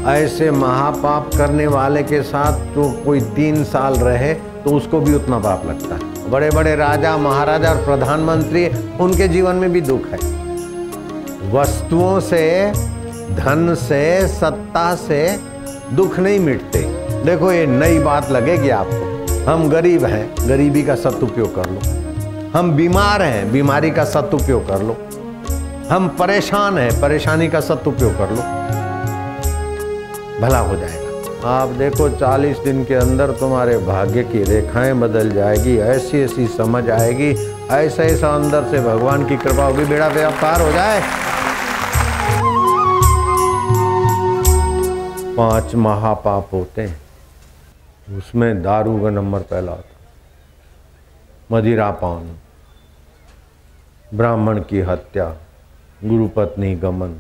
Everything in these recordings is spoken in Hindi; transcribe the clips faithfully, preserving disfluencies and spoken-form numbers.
ऐसे महापाप करने वाले के साथ तो कोई तीन साल रहे तो उसको भी उतना पाप लगता है। बड़े बड़े राजा महाराजा और प्रधानमंत्री, उनके जीवन में भी दुख है। वस्तुओं से, धन से, सत्ता से दुख नहीं मिटते। देखो ये नई बात लगेगी आपको। हम गरीब हैं, गरीबी का सदुपयोग कर लो। हम बीमार हैं, बीमारी का सदुपयोग कर लो। हम परेशान हैं, परेशानी का सदुपयोग कर लो, भला हो जाएगा। आप देखो चालीस दिन के अंदर तुम्हारे भाग्य की रेखाएं बदल जाएगी, ऐसी ऐसी समझ आएगी, ऐसा ऐसा अंदर से भगवान की कृपा होगी, बेड़ा व्यापार हो जाए। पांच महापाप होते हैं, उसमें दारू का नंबर पहला होता, मदिरापान, ब्राह्मण की हत्या, गुरु पत्नी गमन,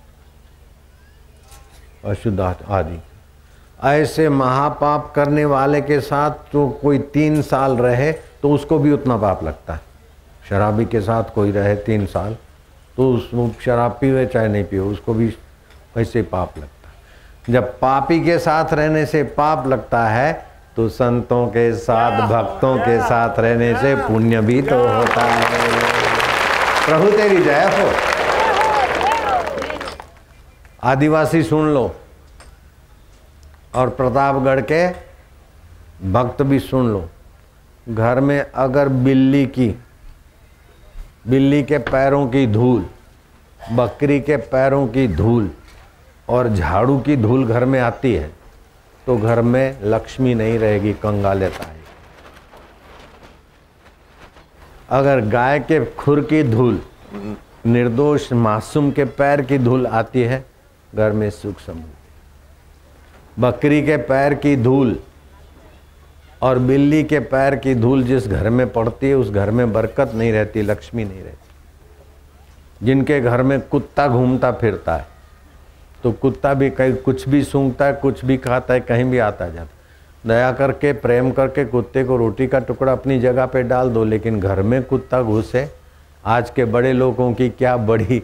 अशुद्ध आदि। ऐसे महापाप करने वाले के साथ तो कोई तीन साल रहे तो उसको भी उतना पाप लगता है। शराबी के साथ कोई रहे तीन साल तो उसको शराब पीवे चाहे नहीं पीवे, उसको भी वैसे पाप लगता है। जब पापी के साथ रहने से पाप लगता है तो संतों के साथ, भक्तों के साथ रहने से पुण्य भी तो होता है। प्रभु तेरी जय हो। आदिवासी सुन लो और प्रतापगढ़ के भक्त भी सुन लो। घर में अगर बिल्ली की बिल्ली के पैरों की धूल, बकरी के पैरों की धूल और झाड़ू की धूल घर में आती है तो घर में लक्ष्मी नहीं रहेगी, कंगालता है। अगर गाय के खुर की धूल, निर्दोष मासूम के पैर की धूल आती है, घर में सुख समृद्धि। बकरी के पैर की धूल और बिल्ली के पैर की धूल जिस घर में पड़ती है उस घर में बरकत नहीं रहती, लक्ष्मी नहीं रहती। जिनके घर में कुत्ता घूमता फिरता है तो कुत्ता भी कहीं कुछ भी सूंघता है, कुछ भी खाता है, कहीं भी आता जाता। दया करके, प्रेम करके कुत्ते को रोटी का टुकड़ा अपनी जगह पे डाल दो, लेकिन घर में कुत्ता घुसे। आज के बड़े लोगों की क्या बड़ी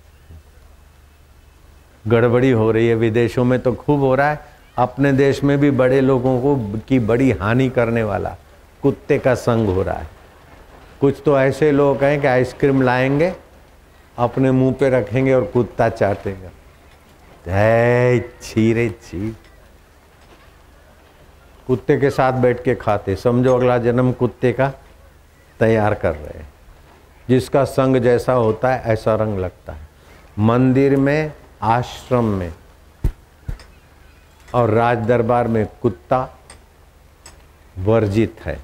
गड़बड़ी हो रही है। विदेशों में तो खूब हो रहा है, अपने देश में भी बड़े लोगों को की बड़ी हानि करने वाला कुत्ते का संग हो रहा है। कुछ तो ऐसे लोग हैं कि आइसक्रीम लाएंगे, अपने मुंह पे रखेंगे और कुत्ता चाटेगा। है छी रे छी। कुत्ते के साथ बैठ के खाते, समझो अगला जन्म कुत्ते का तैयार कर रहे हैं। जिसका संग जैसा होता है ऐसा रंग लगता है। मंदिर में, आश्रम में और राज दरबार में कुत्ता वर्जित है।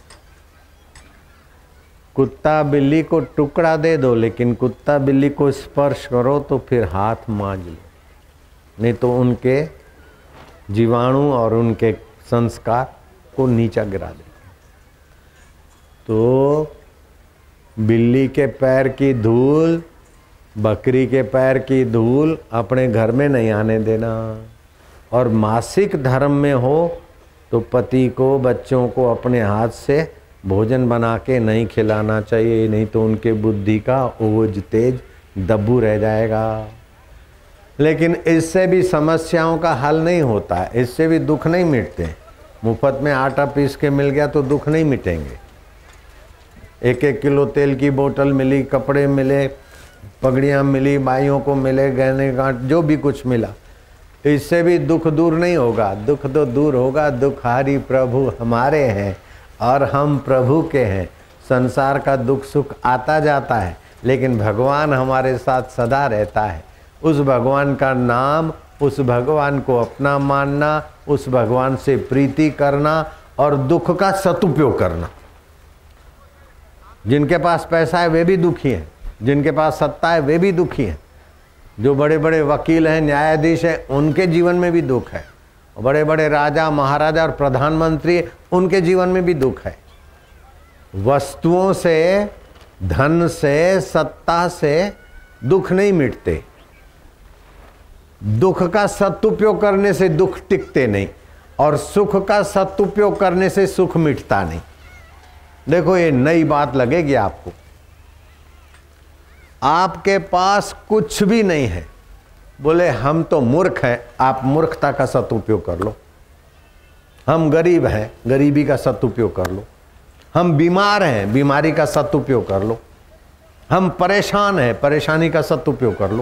कुत्ता बिल्ली को टुकड़ा दे दो, लेकिन कुत्ता बिल्ली को स्पर्श करो तो फिर हाथ मांज लो, नहीं तो उनके जीवाणु और उनके संस्कार को नीचा गिरा दे। तो बिल्ली के पैर की धूल, बकरी के पैर की धूल अपने घर में नहीं आने देना। और मासिक धर्म में हो तो पति को, बच्चों को अपने हाथ से भोजन बना के नहीं खिलाना चाहिए, नहीं तो उनके बुद्धि का ओज तेज दब्बू रह जाएगा। लेकिन इससे भी समस्याओं का हल नहीं होता है, इससे भी दुख नहीं मिटते। मुफ्त में आटा पीस के मिल गया तो दुख नहीं मिटेंगे। एक एक किलो तेल की बोतल मिली, कपड़े मिले, पगड़ियाँ मिली, बाइयों को मिले, गहने गांठ, जो भी कुछ मिला, इससे भी दुख दूर नहीं होगा। दुख तो दूर होगा, दुखारी प्रभु हमारे हैं और हम प्रभु के हैं। संसार का दुख सुख आता जाता है, लेकिन भगवान हमारे साथ सदा रहता है। उस भगवान का नाम, उस भगवान को अपना मानना, उस भगवान से प्रीति करना और दुख का सदुपयोग करना। जिनके पास पैसा है वे भी दुखी हैं, जिनके पास सत्ता है वे भी दुखी हैं। जो बड़े बड़े वकील हैं, न्यायाधीश हैं, उनके जीवन में भी दुख है। बड़े बड़े राजा महाराजा और प्रधानमंत्री, उनके जीवन में भी दुख है। वस्तुओं से, धन से, सत्ता से दुख नहीं मिटते। दुख का सदुपयोग करने से दुख टिकते नहीं और सुख का सदुपयोग करने से सुख मिटता नहीं। देखो ये नई बात लगेगी आपको। आपके पास कुछ भी नहीं है, बोले हम तो मूर्ख हैं, आप मूर्खता का सदुपयोग कर लो। हम गरीब हैं, गरीबी का सदुपयोग कर लो। हम बीमार हैं, बीमारी का सदुपयोग कर लो। हम परेशान हैं, परेशानी का सदुपयोग कर लो,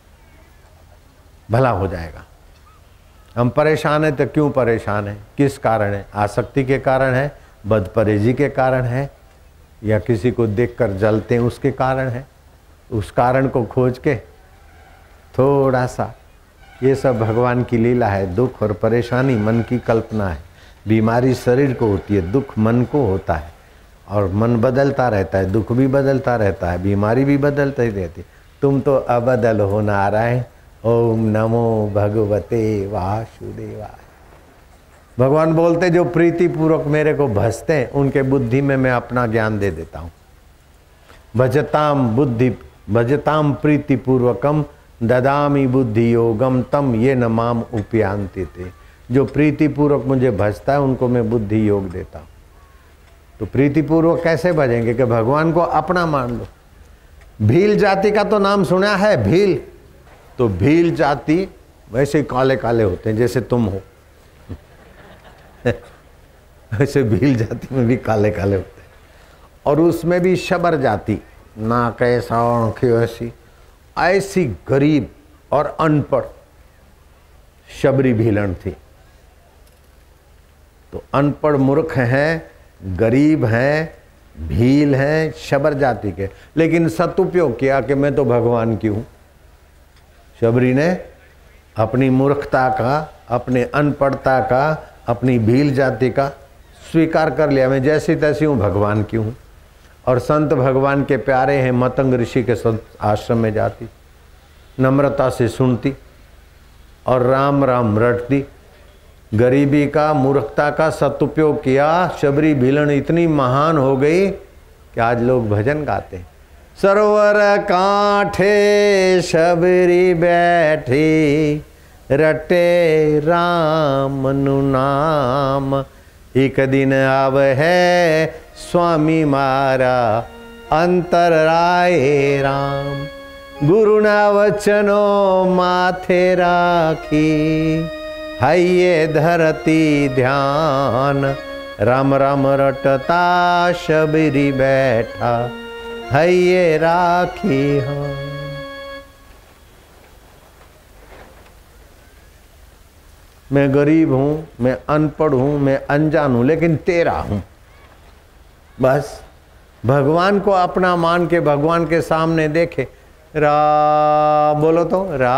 भला हो जाएगा। हम परेशान हैं तो क्यों परेशान हैं, किस कारण है? आसक्ति के कारण है, बदपरहेजी के कारण है, या किसी को देखकर जलते हैं उसके कारण है। उस कारण को खोज के थोड़ा सा, ये सब भगवान की लीला है। दुख और परेशानी मन की कल्पना है। बीमारी शरीर को होती है, दुख मन को होता है, और मन बदलता रहता है, दुख भी बदलता रहता है, बीमारी भी बदलती ही रहती है। तुम तो अबदल हो नारायण। ओम नमो भगवते वासुदेवाय। भगवान बोलते जो प्रीति पूर्वक मेरे को भजते हैं उनके बुद्धि में मैं अपना ज्ञान दे देता हूँ। भजताम बुद्धि भजताम प्रीति पूर्वकम ददामी बुद्धि योगम तम ये न माम उपयांति थे। जो प्रीति पूर्वक मुझे भजता है उनको मैं बुद्धि योग देता हूँ। तो प्रीति पूर्वक कैसे भजेंगे कि भगवान को अपना मान लो। भील जाति का तो नाम सुना है, भील। तो भील जाति वैसे काले काले होते हैं जैसे तुम हो वैसे भील जाति में भी काले काले होते हैं। और उसमें भी शबर जाति, नाक ऐसा आंखें ऐसी, ऐसी गरीब और अनपढ़ शबरी भीलन थी। तो अनपढ़ मूर्ख हैं, गरीब हैं, भील हैं, शबर जाति के, लेकिन सदुपयोग किया कि मैं तो भगवान की हूं। शबरी ने अपनी मूर्खता का, अपने अनपढ़ता का, अपनी भील जाति का स्वीकार कर लिया, मैं जैसी तैसी हूँ, भगवान की हूँ। और संत भगवान के प्यारे हैं, मतंग ऋषि के संत आश्रम में जाती, नम्रता से सुनती और राम राम रटती। गरीबी का, मूर्खता का सदुपयोग किया। शबरी भीलन इतनी महान हो गई कि आज लोग भजन गाते हैं। सरोवर कांठे शबरी बैठी, रटे राम नु नाम। एक दिन आव है स्वामी मारा, अंतर राय राम। गुरु ना वचनो माथे राखी, हाइये धरती ध्यान। राम राम रटता शबरी बैठा, हाइये राखी हम। मैं गरीब हूँ, मैं अनपढ़ हूँ, मैं अनजान हूँ, लेकिन तेरा हूँ। बस भगवान को अपना मान के भगवान के सामने देखे, रा बोलो तो रा।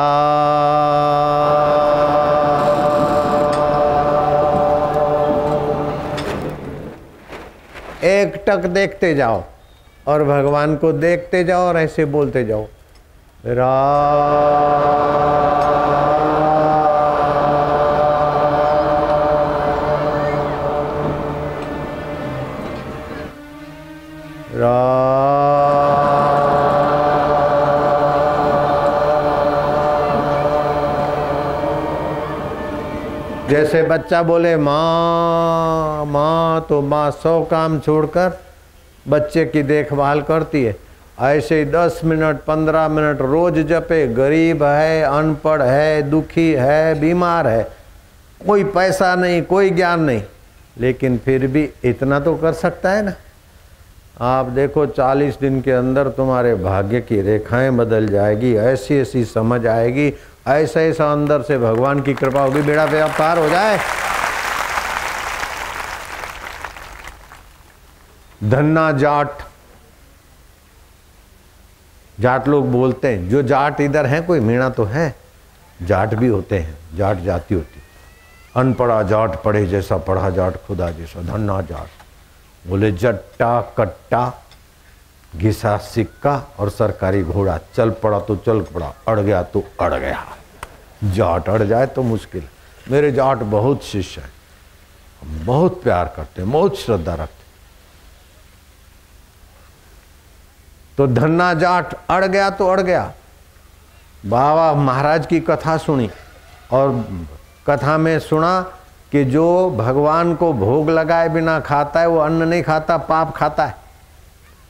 एक टक देखते जाओ और भगवान को देखते जाओ और ऐसे बोलते जाओ, रा जैसे बच्चा बोले माँ माँ, तो माँ सौ काम छोड़कर बच्चे की देखभाल करती है। ऐसे ही दस मिनट पंद्रह मिनट रोज जपे। गरीब है, अनपढ़ है, दुखी है, बीमार है, कोई पैसा नहीं, कोई ज्ञान नहीं, लेकिन फिर भी इतना तो कर सकता है ना। आप देखो चालीस दिन के अंदर तुम्हारे भाग्य की रेखाएं बदल जाएगी, ऐसी ऐसी समझ आएगी, ऐसा ऐसा अंदर से भगवान की कृपा होगी, बेड़ा व्यापार हो जाए। धन्ना जाट, जाट लोग बोलते हैं, जो जाट इधर हैं, कोई मीणा तो है, जाट भी होते हैं, जाट जाति होती। अनपढ़ा जाट, पढ़े जैसा पढ़ा जाट, खुदा जैसा धन्ना जाट। बोले जट्टा कट्टा घिसा सिक्का और सरकारी घोड़ा, चल पड़ा तो चल पड़ा, अड़ गया तो अड़ गया। जाट अड़ जाए तो मुश्किल। मेरे जाट बहुत शिष्य हैं, बहुत प्यार करते हैं, बहुत श्रद्धा रखते। तो धन्ना जाट अड़ गया तो अड़ गया। बाबा महाराज की कथा सुनी और कथा में सुना कि जो भगवान को भोग लगाए बिना खाता है वो अन्न नहीं खाता, पाप खाता है।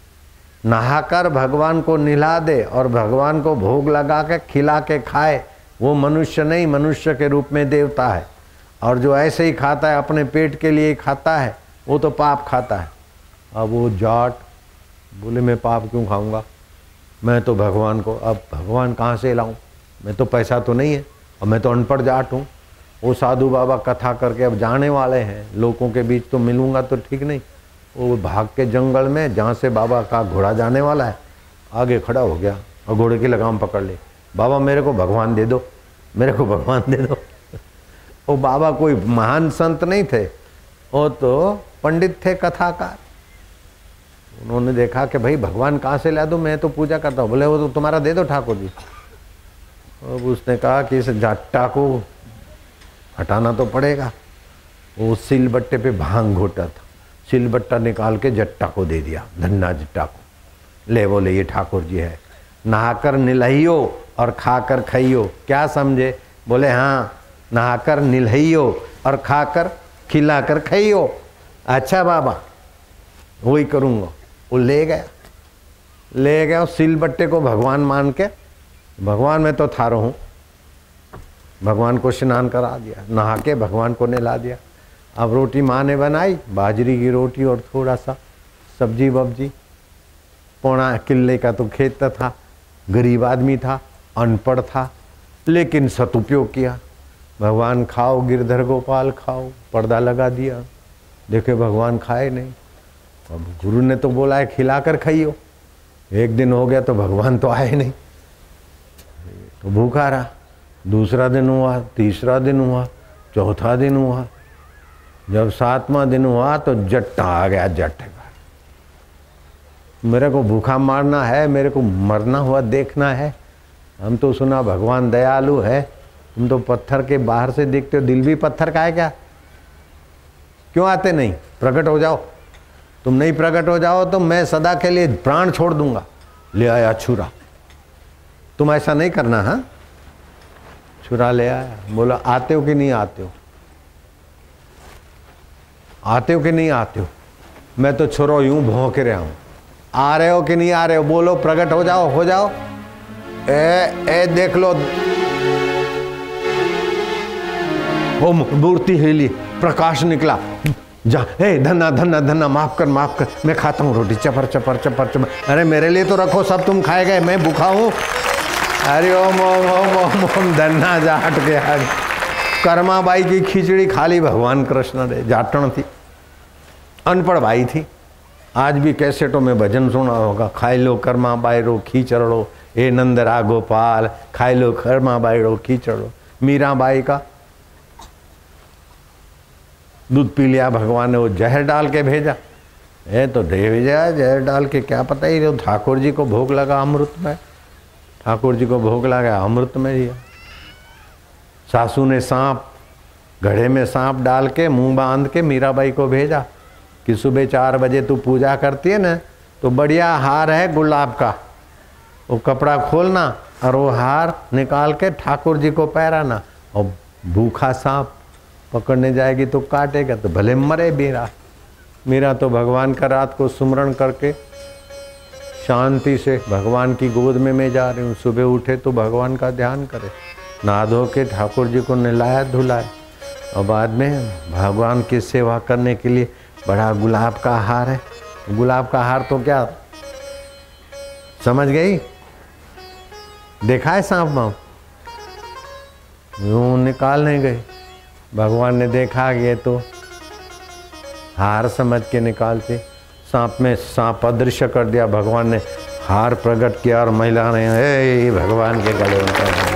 नहाकर भगवान को नहला दे और भगवान को भोग लगा के खिला के खाए वो मनुष्य नहीं, मनुष्य के रूप में देवता है। और जो ऐसे ही खाता है, अपने पेट के लिए खाता है, वो तो पाप खाता है। अब वो जाट बोले मैं पाप क्यों खाऊंगा, मैं तो भगवान को, अब भगवान कहाँ से लाऊं, मैं तो पैसा तो नहीं है और मैं तो अनपढ़ जाट हूँ। वो साधु बाबा कथा करके अब जाने वाले हैं, लोगों के बीच तो मिलूंगा तो ठीक नहीं। वो भाग के जंगल में जहाँ से बाबा का घोड़ा जाने वाला है, आगे खड़ा हो गया और घोड़े की लगाम पकड़ ली। बाबा मेरे को भगवान दे दो, मेरे को भगवान दे दो। वो बाबा कोई महान संत नहीं थे, वो तो पंडित थे, कथाकार। उन्होंने देखा कि भाई भगवान कहाँ से ला दूँ, मैं तो पूजा करता हूँ। बोले वो तो तुम्हारा दे दो ठाकुर जी। अब उसने कहा कि इस जट्टा को हटाना तो पड़ेगा। वो सिलबट्टे पे भांग घोटा था, सिलबट्टा निकाल के जट्टा को दे दिया, धन्ना जट्टा को। ले बोले ये ठाकुर जी है, नहाकर निलहियो और खाकर खाइयो। क्या समझे? बोले हाँ, नहाकर निलहियो और खाकर खिलाकर खाइयो। अच्छा बाबा वही करूँगा। वो ले गया, ले गया सिलबट्टे को भगवान मान के, भगवान मैं तो थारो हूँ। भगवान को स्नान करा दिया, नहा के भगवान को नहला दिया। अब रोटी माँ ने बनाई, बाजरी की रोटी और थोड़ा सा सब्जी वब्जी। पौना किले का तो खेत था, गरीब आदमी था, अनपढ़ था, लेकिन सदुपयोग किया। भगवान खाओ गिरधर गोपाल खाओ, पर्दा लगा दिया। देखे भगवान खाए नहीं। अब गुरु ने तो बोला है खिलाकर खाइयो। एक दिन हो गया तो भगवान तो आए नहीं, तो भूखा रहा। दूसरा दिन हुआ, तीसरा दिन हुआ, चौथा दिन हुआ। जब सातवां दिन हुआ तो जट्टा आ गया। जट मेरे को भूखा मारना है, मेरे को मरना हुआ देखना है। हम तो सुना भगवान दयालु है, तुम तो पत्थर के बाहर से देखते हो, दिल भी पत्थर का है क्या? क्यों आते नहीं? प्रकट हो जाओ। तुम नहीं प्रकट हो जाओ तो मैं सदा के लिए प्राण छोड़ दूंगा। ले आया छुरा। तुम ऐसा नहीं करना। हाँ, छुरा ले आया। बोला आते हो कि नहीं आते हो, आते हो कि नहीं आते हो? मैं तो छुरो यूं भौंक रहा हूं। आ रहे हो कि नहीं आ रहे हो? बोलो प्रकट हो जाओ, हो जाओ। ए ए देख लो, वो मूर्ति हिली, प्रकाश निकला। जा ए धन्ना धन्ना धन्ना, माफ कर माफ कर, मैं खाता हूँ रोटी। चपर चपर चपर चपर। अरे मेरे लिए तो रखो, सब तुम खाए गए, मैं भूखा हूँ। अरे ओम ओम ओम ओम ओम। धन्ना जाट के आज कर्माबाई की खिचड़ी खाली भगवान कृष्ण ने। जाटण थी, अनपढ़ भाई थी। आज भी कैसेटों में भजन सुना होगा, खाई लो कर्माबाई रो खीचड़ो, ए नंदरा गोपाल, खाई लो कर्माबाई रो खीचड़ो। मीराबाई का दूध पी लिया भगवान ने, वो जहर डाल के भेजा। ये तो दे भेजा जहर डाल के, क्या पता ही जो ठाकुर जी को भोग लगा अमृत में, ठाकुर जी को भोग लगा अमृत में दिया। सासू ने सांप, घड़े में सांप डाल के मुंह बांध के मीराबाई को भेजा कि सुबह चार बजे तू पूजा करती है ना, तो बढ़िया हार है गुलाब का, वो कपड़ा खोलना और वो हार निकाल के ठाकुर जी को पहराना। और भूखा सांप पकड़ने जाएगी तो काटेगा, तो भले मरे मीरा। मीरा तो भगवान का रात को सुमरण करके शांति से भगवान की गोद में मैं जा रही हूँ। सुबह उठे तो भगवान का ध्यान करे, नहा धो के ठाकुर जी को नहलाया धुलाया, और बाद में भगवान की सेवा करने के लिए बड़ा गुलाब का हार है। गुलाब का हार तो क्या समझ गई? देखा है सांप माँ यूं निकालने गए, भगवान ने देखा ये तो हार समझ के निकालते। सांप में सांप अदृश्य कर दिया, भगवान ने हार प्रकट किया और महिला ने ए भगवान के गले उनका